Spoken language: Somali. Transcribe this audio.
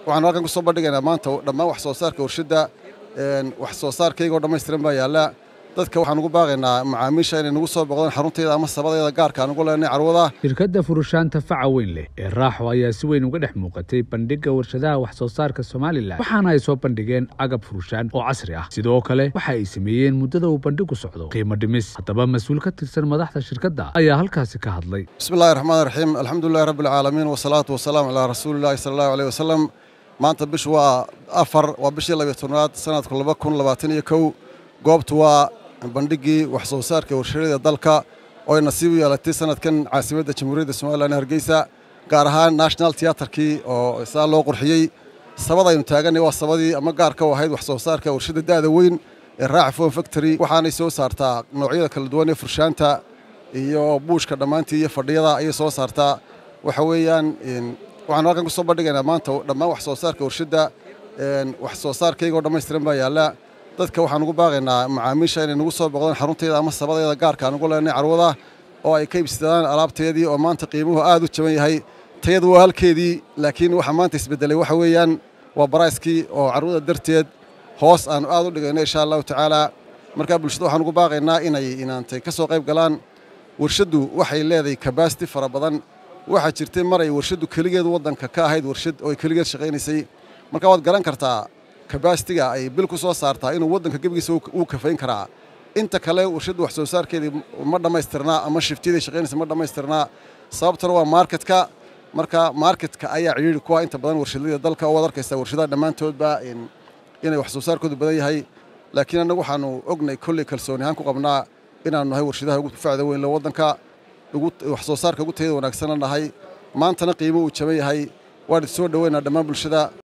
waxaan halkan ku soo bandhigaynaa maanta dhammaan wax soo saarka warshada wax soo saarkayga oo dhammaystiran baa yaala dadka waxaan ugu baaqaynaa macaamiisha inay nagu soo boqdaan xarunteeda ama sabadeeda gaarka aan ugu leenahay carwada. Shirkadda Furushaanta faca weyn leh ee Raaxo ayaa si weyn uga dhex muuqatay bandhigga warshadaha wax soo saarka Soomaaliland, waxaana ay soo bandhigeen agab furushaan oo casri ah. Sidoo kale waxa ay sameeyeen muddada uu bandhigu socdo qiimo dhimis. Haddaba mas'uul ka tirsan madaxda shirkadda ayaa halkaasi ka hadlay. Bismillahir Rahmaanir Rahiim. Alxamdulillahi Rabbil Caalamiin wa salaatu wa salaam ala rasuulillahi sallallahu alayhi wa sallam. Maanta bishu waa 4 waa bishii 12aad sanadka 2021. Goobtu waa bandhigii wax soo saarka warshadaha dalka oo nasiib u yeelatay sanadkan caasimadda Jamhuuriyadda Soomaaliland Hargeysa, gaar ahaan National Theatre-kii oo isaa loo qurxiyay. Sabada aynu taaganay waa sabadii ama gaarka u ahayd wax soo saarka warshada daada weyn ee Raaxo Foam Factory, waxaanay soo saartaa noocyada kala duwan ee furshaanta iyo buushka dhamaantii iyo fadhiyada ay soo saartaa. Waxa weeyaan waxaan halkan ku soo bandhigaynaa maanta dhammaan wax soo saarka warshada wax soo saarkayga oo dhammaystiran baa yaala. dadka waxaan ugu baaqaynaa macaamiisha inay nagu soo boqdaan xarunteeda ama sabadeeda gaarka aan ugu leenahay carwada oo ay ka iibsadaan alaabteedii oo maanta qiimuhu aad u jaban yahay. tayadu waa halkeedii, laakiin waxa maanta isbedelay waxa weeyaan waa barayskii oo carwada darteed hoos aan aad u dhigayno insha Allah tacaala. marka bulshada waxaan ugu baaqaynaa inay inaantay ka soo qayb galaan. warshadu waxay leedahay capacity fara badan. waxa jirtay maray warshadu kaligeed wadanka ka ahayd warshad oo kaligeed shaqeynaysay. marka waad garan kartaa capacity-ga ay bil ku soo saartaa inuu wadanka gabigiisa uu kafayn karaa. inta kale warshadu wax soo saarkeedii ma dhamaystirna ama shiftiyada shaqeynaysa ma dhamaystirna. sababtuna waa marketka. marka marketka ayaa ciriiri ku ah inta badan warshadaha dalka oo wad arkaysa warshadaha dhamaantoodba inay wax soo saarkoodu badan yahay. laakiin anagu waxaanu ognay kulli kalsooni ahaan ku qabnaa inaanu nahay warshadaha ugu facda weyn leh wadanka, ugu wax soo saarka ugu tayada wanaagsan nahay. maantana qiimo uu jaban yahay. waan soo dhaweynaa dhammaan bulshada.